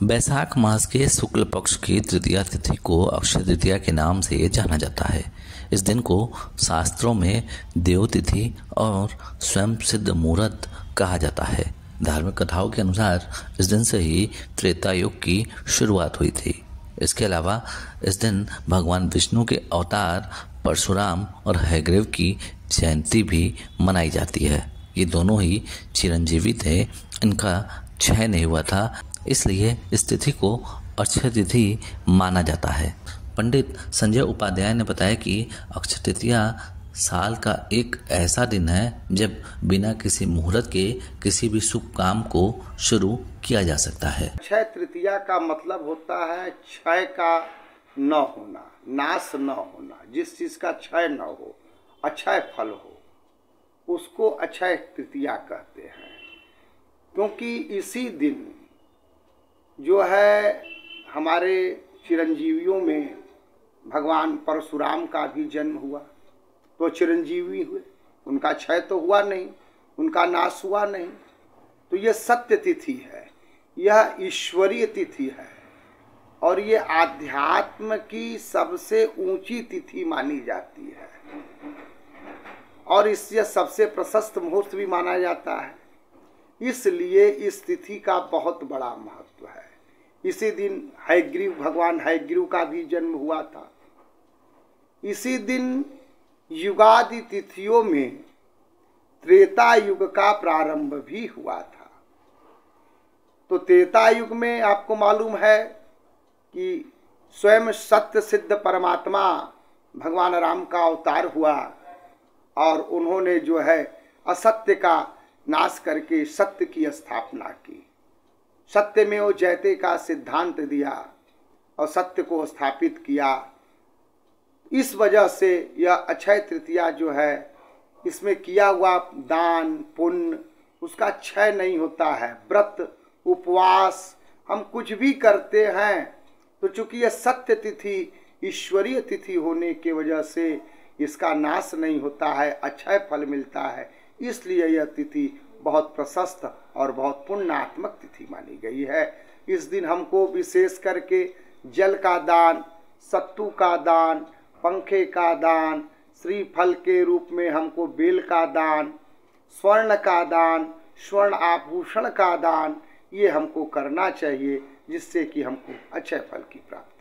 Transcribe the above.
बैसाख मास के शुक्ल पक्ष की तृतीया तिथि को अक्षय तृतीया के नाम से जाना जाता है। इस दिन को शास्त्रों में देव तिथि और स्वयं सिद्ध मुहूर्त कहा जाता है। धार्मिक कथाओं के अनुसार इस दिन से ही त्रेता युग की शुरुआत हुई थी। इसके अलावा इस दिन भगवान विष्णु के अवतार परशुराम और हयग्रीव की जयंती भी मनाई जाती है। ये दोनों ही चिरंजीवी थे, इनका क्षय नहीं हुआ था, इसलिए इस तिथि को अक्षय तिथि माना जाता है। पंडित संजय उपाध्याय ने बताया कि अक्षय तृतीया साल का एक ऐसा दिन है जब बिना किसी मुहूर्त के किसी भी शुभ काम को शुरू किया जा सकता है। अक्षय तृतीया का मतलब होता है क्षय का न होना, नाश न होना। जिस चीज का क्षय न हो, अक्षय फल हो, उसको अक्षय तृतीया कहते हैं। क्योंकि इसी दिन जो है हमारे चिरंजीवियों में भगवान परशुराम का भी जन्म हुआ, तो चिरंजीवी हुए, उनका क्षय तो हुआ नहीं, उनका नाश हुआ नहीं। तो ये सत्य तिथि है, यह ईश्वरीय तिथि है और ये आध्यात्म की सबसे ऊंची तिथि मानी जाती है और इससे सबसे प्रशस्त मुहूर्त भी माना जाता है। इसलिए इस तिथि का बहुत बड़ा महत्व है। इसी दिन हयग्रीव, भगवान हयग्रीव का भी जन्म हुआ था। इसी दिन युगादि तिथियों में त्रेता युग का प्रारंभ भी हुआ था। तो त्रेता युग में आपको मालूम है कि स्वयं सत्य सिद्ध परमात्मा भगवान राम का अवतार हुआ और उन्होंने जो है असत्य का नाश करके सत्य की स्थापना की। सत्य में वो जयते का सिद्धांत दिया और सत्य को स्थापित किया। इस वजह से यह अक्षय तृतीया जो है, इसमें किया हुआ दान पुण्य उसका क्षय नहीं होता है। व्रत उपवास हम कुछ भी करते हैं तो चूंकि यह सत्य तिथि ईश्वरीय तिथि होने की वजह से इसका नाश नहीं होता है, अक्षय फल मिलता है। इसलिए यह तिथि बहुत प्रशस्त और बहुत पुण्यात्मक तिथि मानी गई है। इस दिन हमको विशेष करके जल का दान, सत्तू का दान, पंखे का दान, श्रीफल के रूप में हमको बेल का दान, स्वर्ण का दान, स्वर्ण आभूषण का दान, ये हमको करना चाहिए जिससे कि हमको अक्षय फल की प्राप्ति